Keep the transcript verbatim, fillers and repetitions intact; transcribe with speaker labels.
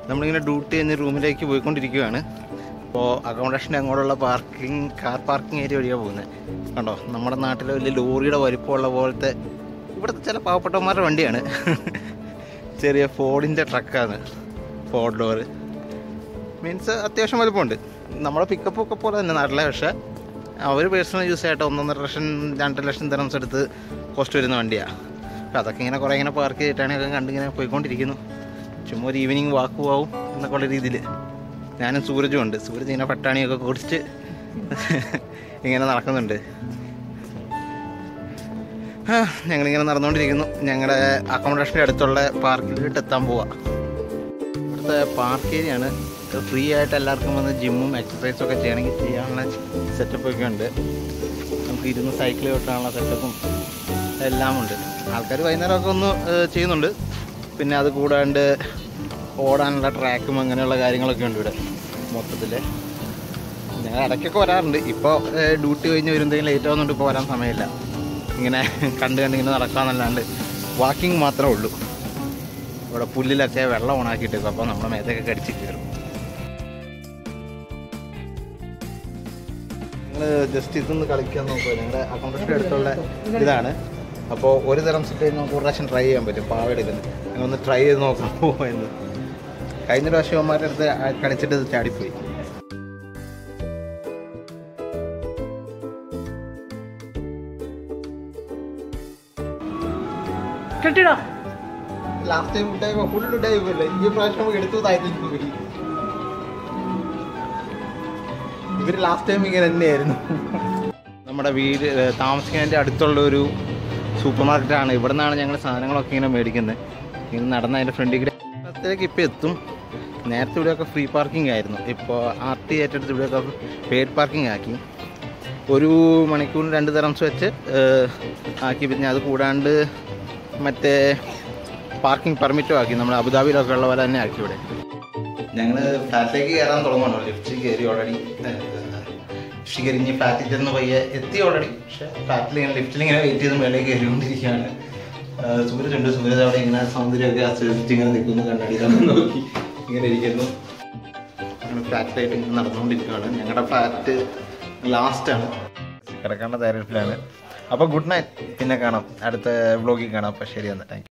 Speaker 1: നമ്മളിങ്ങനെ ഡ്യൂട്ടി കഴിഞ്ഞ് റൂമിലേക്ക് പോയിക്കൊണ്ടിരിക്കുകയാണ്. അപ്പോൾ അക്കോമഡേഷൻ്റെ അങ്ങോട്ടുള്ള പാർക്കിംഗ് കാർ പാർക്കിംഗ് ഏരിയ വഴിയാണ് പോകുന്നത്. കണ്ടോ, നമ്മുടെ നാട്ടിലെ വലിയ ലോറിയുടെ വലിപ്പമുള്ള പോലത്തെ ഇവിടുത്തെ ചില പാവപ്പെട്ടവന്മാരുടെ വണ്ടിയാണ്. ചെറിയ ഫോർഡിൻ്റെ ട്രക്കാണ്, ഫോർഡ് ഡോറ്. മീൻസ് അത്യാവശ്യം വലുപ്പമുണ്ട്. നമ്മുടെ പിക്കപ്പ് ഒക്കെ പോലെ തന്നെ നാട്ടിലെ. പക്ഷേ അവർ പേഴ്സണൽ യൂസ് ആയിട്ട് ഒന്നൊന്നര ലക്ഷം രണ്ട് ലക്ഷം ദിറംസ് എടുത്ത് കോസ്റ്റ് വരുന്ന വണ്ടിയാണ്. അപ്പോൾ അതൊക്കെ ഇങ്ങനെ കുറേ ഇങ്ങനെ പാർക്ക് ചെയ്തിട്ടാണ് ഒക്കെ കണ്ടിങ്ങനെ പോയിക്കൊണ്ടിരിക്കുന്നു. ചുമ്മാ ഒരു ഈവനിങ് വാക്ക് പോവും എന്നൊക്കെ ഉള്ള രീതിയിൽ ഞാനും സൂരജും ഉണ്ട്. സൂരജ് ഇങ്ങനെ പട്ടാണിയൊക്കെ കുടിച്ച് ഇങ്ങനെ നടക്കുന്നുണ്ട്. ഞങ്ങളിങ്ങനെ നടന്നുകൊണ്ടിരിക്കുന്നു. ഞങ്ങളുടെ അക്കോമഡേഷൻ്റെ അടുത്തുള്ള പാർക്കിലോട്ട് എത്താൻ പോവാം. ഇവിടുത്തെ പാർക്ക് ഏരിയയാണ്. ഫ്രീ ആയിട്ട് എല്ലാവർക്കും വന്ന് ജിമ്മും എക്സസൈസും ഒക്കെ ചെയ്യണമെങ്കിൽ ചെയ്യാനുള്ള സെറ്റപ്പൊക്കെ ഉണ്ട്. നമുക്ക് ഇരുന്ന് സൈക്കിൾ ഓട്ടാനുള്ള സെറ്റപ്പും എല്ലാം ഉണ്ട്. ആൾക്കാർ വൈകുന്നേരമൊക്കെ ഒന്ന് ചെയ്യുന്നുണ്ട്. പിന്നെ അത് കൂടാണ്ട് ഓടാനുള്ള ട്രാക്കും അങ്ങനെയുള്ള കാര്യങ്ങളൊക്കെ ഉണ്ട് ഇവിടെ മൊത്തത്തിൽ. ഞങ്ങൾ ഇടയ്ക്കൊക്കെ വരാറുണ്ട്. ഇപ്പോൾ ഡ്യൂട്ടി കഴിഞ്ഞ് വരുന്നതെങ്കിലും ലേറ്റ് ആവുന്നുണ്ട്. ഇപ്പോൾ വരാൻ സമയമില്ല. ഇങ്ങനെ കണ്ട് കണ്ട് ഇങ്ങനെ നടക്കാമെന്നല്ലാണ്ട് വാക്കിംഗ് മാത്രമേ ഉള്ളൂ. ഇവിടെ പുല്ലിലൊക്കെ വെള്ളം ഓണാക്കിയിട്ടേക്കും. അപ്പോൾ നമ്മുടെ മേത്തൊക്കെ കടിച്ച് കയറും. ഞങ്ങൾ ജസ്റ്റ് ഇതൊന്ന് കളിക്കാൻ നോക്കുക. ഞങ്ങളുടെ അക്കൗണ്ടൻ്റെ അടുത്തുള്ള ഇതാണ്. അപ്പോൾ ഒരു തരം സെറ്റ് നമുക്ക് ഒരു പ്രാവശ്യം ട്രൈ ചെയ്യാൻ പറ്റും. പാവ എടുക്കുന്നത് ഞങ്ങളൊന്ന് ട്രൈ ചെയ്ത് നോക്കാൻ പോകുമെന്ന്. കഴിഞ്ഞ പ്രാവശ്യം അവന്മാരുടെ അടുത്ത് കളിച്ചിട്ട് ഇത് ചാടിപ്പോയി.
Speaker 2: കെട്ടിടാ
Speaker 1: ലാസ്റ്റ് ടൈം ഉണ്ടായപ്പോ ഫുൾ ഉണ്ടായില്ലേ, ഈ പ്രാവശ്യം നമുക്ക് എടുത്തു താഴ്ത്തിട്ട് പോയി. ഇവര് ലാസ്റ്റ് ടൈം ഇങ്ങനെ തന്നെയായിരുന്നു. നമ്മുടെ വീട് താമസിക്കുന്നതിൻ്റെ അടുത്തുള്ള ഒരു സൂപ്പർ മാർക്കറ്റാണ്. ഇവിടെ നിന്നാണ് ഞങ്ങൾ സാധനങ്ങളൊക്കെ ഇങ്ങനെ മേടിക്കുന്നത്. ഇങ്ങനെ നടന്ന് അതിൻ്റെ ഫ്രണ്ടിൽ കൂടെ അത്രയ്ക്ക് ഇപ്പോൾ എത്തും. നേരത്തെ ഇവിടെയൊക്കെ ഫ്രീ പാർക്കിംഗ് ആയിരുന്നു. ഇപ്പോൾ ആർ ടി ഏറ്റെടുത്ത് ഇവിടെയൊക്കെ പെയ്ഡ് പാർക്കിംഗ് ആക്കി. ഒരു മണിക്കൂറിന് രണ്ട് ദിറംസ് വെച്ച് ആക്കി. പിന്നെ അത് കൂടാണ്ട് മറ്റേ പാർക്കിംഗ് പെർമിറ്റും ആക്കി. നമ്മുടെ അബുദാബിയിലൊക്കെ ഉള്ള പോലെ തന്നെ ആക്കി ഇവിടെ. ഞങ്ങൾ ഫ്ലാറ്റിലേക്ക് കയറാൻ തുടങ്ങുന്നു. ലിഫ്റ്റിൽ കയറി ഓൾറെഡി. ലിഫ്റ്റ് കയറി ഇനി ഫ്ലാറ്റിൽ ചെന്ന് പയ്യെ എത്തി ഓൾറെഡി. പക്ഷേ ഫ്ലാറ്റിൽ ഇങ്ങനെ ലിഫ്റ്റിൽ ഇങ്ങനെ വെയിറ്റ് ചെയ്ത് മേലെ കയറിക്കൊണ്ടിരിക്കുകയാണ്. സൂരജ് ഉണ്ട്. സൂരജ് അവിടെ ഇങ്ങനെ സൗന്ദര്യമൊക്കെ ആസ്വദിച്ച് ഇങ്ങനെ നിൽക്കുന്നു. കണ്ണടിയിലൊക്കെ നോക്കി ഇങ്ങനെ ഇരിക്കുന്നു. അങ്ങനെ ഫ്ലാറ്റായിട്ട് ഇങ്ങനെ നടന്നുകൊണ്ടിരിക്കുകയാണ്. ഞങ്ങളുടെ ഫ്ലാറ്റ് ലാസ്റ്റാണ്. കിടക്കേണ്ട തയ്യാറെടുപ്പിലാണ്. അപ്പോൾ ഗുഡ് നൈറ്റ്. പിന്നെ കാണാം, അടുത്ത വ്ലോഗിൽ കാണാം. അപ്പോൾ ശരി എന്നാൽ താങ്ക് യു.